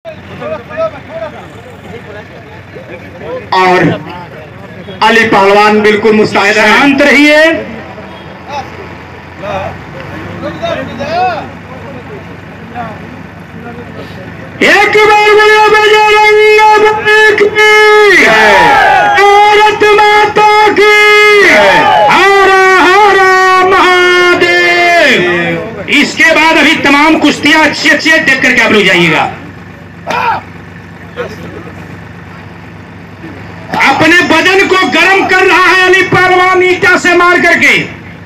और अली पहलवान बिल्कुल मुस्तैद है। शांत रहिए। एक बार बोलो बजरंग की, भारत माता की, हर हर महादेव। इसके बाद अभी तमाम कुश्तियां अच्छी अच्छी देख करके आप लोग जाइएगा। अपने बदन को गर्म कर रहा है अली पहलवान ईटा से मार करके।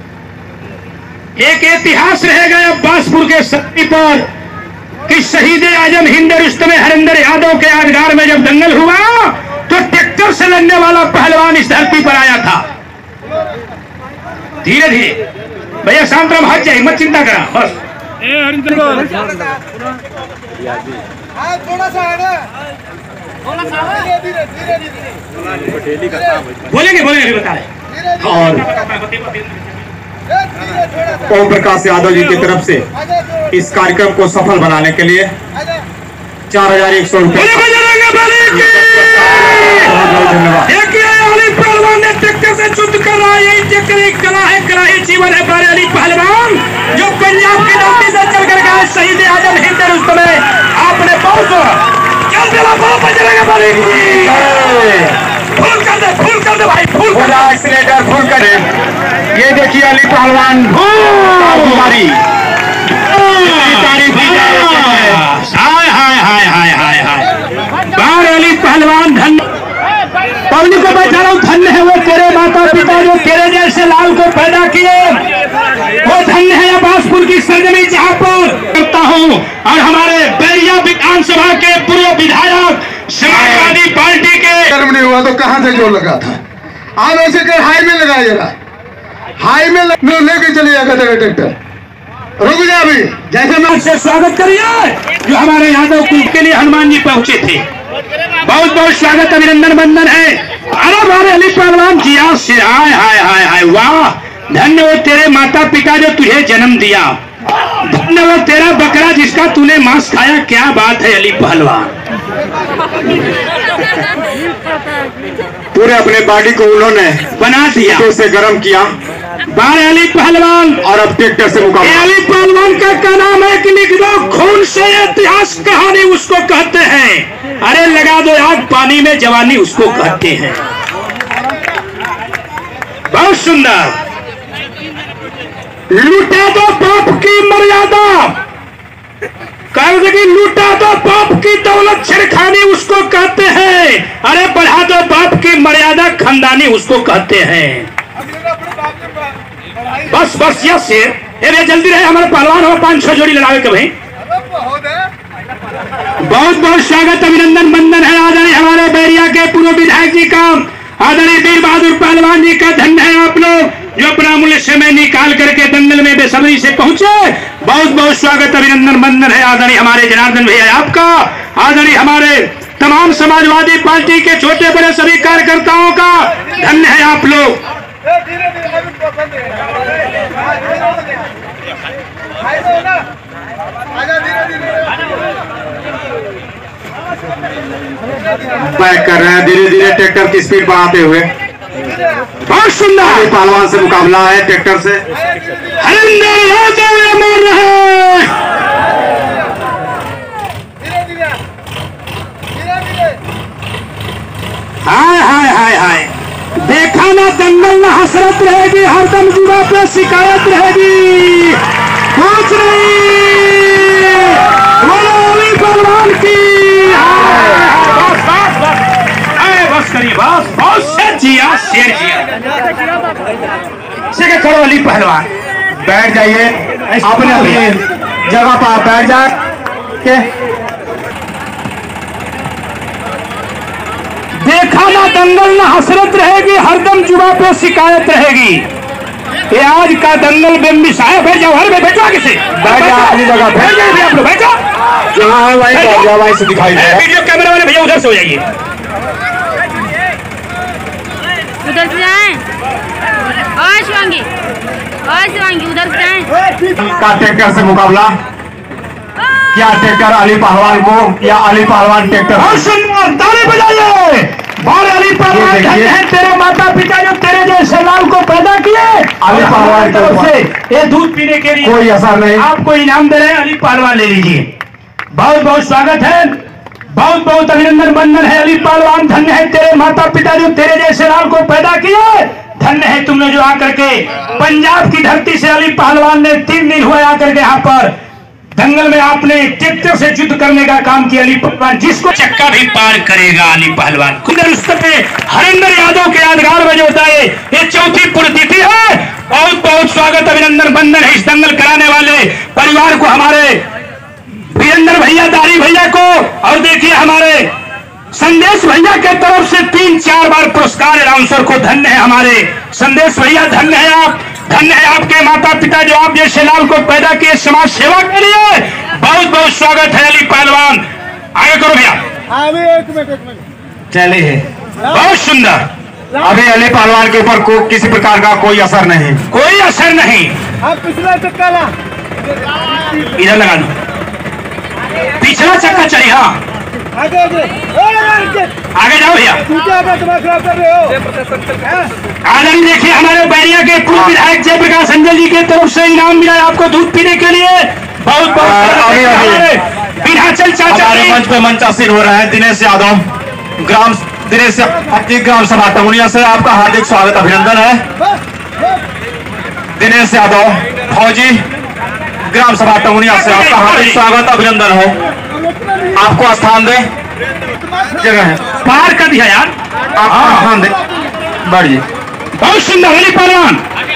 एक इतिहास रहेगा अब्बासपुर के सत्ती पर कि शहीद आजम हिंद रुस्तम हरिंदर यादव के यादगार में जब दंगल हुआ तो ट्रैक्टर से लड़ने वाला पहलवान इस धरती पर आया था। धीरे धीरे भैया शांत रहो, हट जाए, मत चिंता करा, बस थोड़ा सा है ना, बोलेंगे बोलेंगे बता रहे। और ओम प्रकाश यादव जी की तरफ से इस कार्यक्रम को सफल बनाने के लिए 4100 रुपए। धन्यवाद। अली पहलवान ने ट्रैक्टर से युद्ध कर रहा है, यही ट्रैक्टर एक कला है, कला ही जीवन है। पर अली पहलवान जो पंजाब की धरती से चल कर गए शहीद आजम हिंद रुस्तम, आपने बहुत फुल कर दे भाई, फुल कर दे। ये देखिए अली पहलवान कुमारी हाय हाय हाय हाय हाय हाय। बार अली पहलवान धन्य, पब्लिक को बैठा रहा हूँ, धन्य है वो तेरे माता पिता जो तेरे जैसे लाल को पैदा किए। वो धन्य है अब्बासपुर की सरजमी जहाँ पर करता हूँ। और हमारे बैरिया विधानसभा के पूर्व विधायक समाजवादी पार्टी के कर्म नहीं हुआ तो कहां से जोर लगा था। आप ऐसे कर हाई में लगाया जरा, हाई में लेके चले जाएगा तेरा ट्रैक्टर। रुक जा अभी, जैसे मैं से स्वागत करिए जो हमारे यादव कुल के लिए हनुमान जी पहुंचे थे। बहुत बहुत स्वागत, अभिनंदन वंदन है। अरे हमारे अली पहलवान जी से हाय हाय हाय हाय, वाह, धन्य वो तेरे माता पिता जो तुझे जन्म दिया, धन्य वो तेरा बकरा जिसका तूने मांस खाया। क्या बात है अली पहलवान। पूरे अपने बॉडी को उन्होंने बना दिया, तो से गर्म किया। बार अली पहलवान और अब ट्रैक्टर से मुकाबला। अली पहलवान का क्या नाम है कि लिख दो खून से इतिहास कहानी उसको कहते हैं। अरे लगा दो आग पानी में जवानी उसको कहते हैं। बहुत सुंदर। लूटा दो पाप की मर्यादा, कर्ज की लूटा दो पाप की दौलत छिड़खानी उसको कहते हैं। अरे बढ़ा दो पाप की मर्यादा खानदानी उसको कहते हैं। बस बस यस ये जल्दी रहे, हमारे पहलवान हो 5-6 जोड़ी लड़ावे के भाई। बहुत बहुत स्वागत, अभिनंदन वंदन है आदरणीय हमारे बैरिया के पूर्व विधायक जी का, आदरणीय वीर बहादुर पहलवान जी का। धन्य है आप लोग जो अपना अमूल्य समय निकाल करके दंगल में बेसब्री से पहुंचे। बहुत बहुत स्वागत, अभिनंदन वंदन है आदरणीय हमारे जनार्दन भैया आपका, आदरणीय हमारे तमाम समाजवादी पार्टी के छोटे बड़े सभी कार्यकर्ताओं का। धन्य है आप लोग। बैक कर रहे हैं धीरे धीरे ट्रैक्टर की स्पीड बढ़ाते हुए। बहुत सुंदर पहलवान से मुकाबला है ट्रैक्टर से। हरिंदर यादव मार रहे। हाय हाय हाय हाय, देखा ना दंगल ना हसरत रहेगी, हरदम जुआ पे शिकायत रहेगी। कुछ नहीं, अली पहलवान की। बस बस बस, बस करिए, बस बस, शेर जिया, शेर जिया। से खड़ो अली पहलवान, बैठ जाइए अपने अपनी जगह पर बैठ जाए। देखा ना दंगल ना हसरत रहेगी, हरदम जुआ पे शिकायत रहेगी। ये आज का दंगल बेमिसाल है। जवाहर में बैठो, आगे से बैठ जा अपनी जगह, बैठ जाइए आप लोग, बैठो जहाँ है वहीं से दिखाई दे रहा है। वीडियो कैमरा वाले भैया उधर से हो जाइए, उधर से जाएं। और शिवांगी उधर से जाएं। का ट्रैक्टर से मुकाबला क्या ट्रैक्टर अली पहलवान को या अली पहलवान ट्रैक्टर? बहुत सुंदर, ताली बजाइए। बोल अली पहलवान, धन्य है तेरे माता पिता जो तेरे जैसे लाल को पैदा किए। अली पहलवान की तरफ से ये दूध पीने के लिए कोई असर नहीं। आपको इनाम दे रहे हैं, अली पहलवान ले लीजिए। बहुत बहुत स्वागत है, बहुत बहुत अभिनंदन बंदन है अली पहलवान। धन्य है तेरे माता पिता जो तेरे जैसे लाल को पैदा किए। धन्य है तुमने जो आकर के पंजाब की धरती से अली पहलवान ने 3 दिन हुआ आकर के यहाँ पर दंगल में आपने ट्रैक्टर से युद्ध करने का काम किया। अली पहलवान जिसको चक्का भी पार करेगा अली पहलवान। हरिंदर यादव के यादगार में जो होता है ये 4थी पुण्यतिथि है। बहुत बहुत स्वागत अभिनंदन बंदन है इस दंगल कराने वाले परिवार को, हमारे वीरेंद्र भैया, दारी भैया को, और देखिए हमारे संदेश भैया के तरफ से 3-4 बार पुरस्कार अनाउंसर को। धन्य है हमारे संदेश भैया, धन्य है आप, धन्य है आपके माता पिता जो आप जैसे लाल को पैदा किए समाज सेवा के लिए। बहुत बहुत स्वागत है अली पहलवान, आगे करो भैया। एक मिनट चलिए, बहुत सुंदर। अभी अली पहलवान के ऊपर किसी प्रकार का कोई असर नहीं, कोई असर नहीं। आप पिछला चक्का ला, इधर लगा दो, पिछला चक्का चलिए। हाँ आगे आगे जाओ भैया। खराब कर रहे हो। आदरणीय देखिए हमारे बैरिया के पूर्व विधायक जयप्रकाश अंजल जी के तरफ से इनाम मिला है आपको दूध पीने के लिए। बहुत बहुत विधाचल चाचा मंच पे मंचासीन हो रहे हैं दिनेश यादव, ग्राम सभा टंगुनिया से आपका हार्दिक स्वागत अभिनंदन है। दिनेश यादव फौजी, ग्राम सभा टंगुनिया से आपका हार्दिक स्वागत अभिनंदन है। आपको स्थान दे, जगह है, पार कर दिया यार, आप स्थान दे, बढ़िए। बहुत सुंदर अली पहलवान।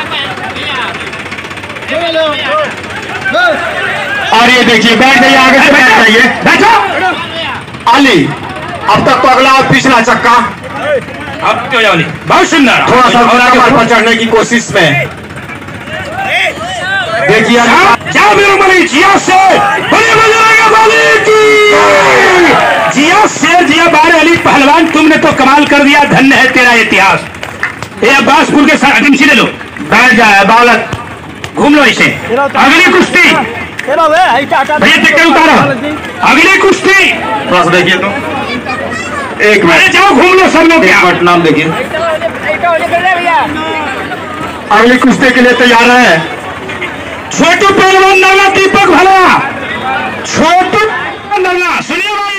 और ये देखिए बैठ जाइए, आगे से बैठ जाइए, बैठो। अली अब तक तो अगला और पिछला चक्का, अब क्यों जाओ अली? बहुत सुंदर, थोड़ा सा पर चढ़ने की कोशिश में देखिए। जाओ मेरे मलिक जिया से जिया शेर जिया बारे अली पहलवान, तुमने तो कमाल कर दिया। धन्य है तेरा इतिहास। ये अब्बासपुर के साथ एजेंसी ले लो, बैठ जाए बालक, घूम लो इसे। अगली कुश्ती भैया ट्रैक्टर उतारो, अगली कुश्ती थोड़ा सा देखिए तो, एक मिनट जाओ घूम लो सब लोग। नाम देखिए, अगली कुश्ती के लिए तैयार है छोटू पहलवान नल्ला दीपक भला, छोटू नल्ला सुनिए।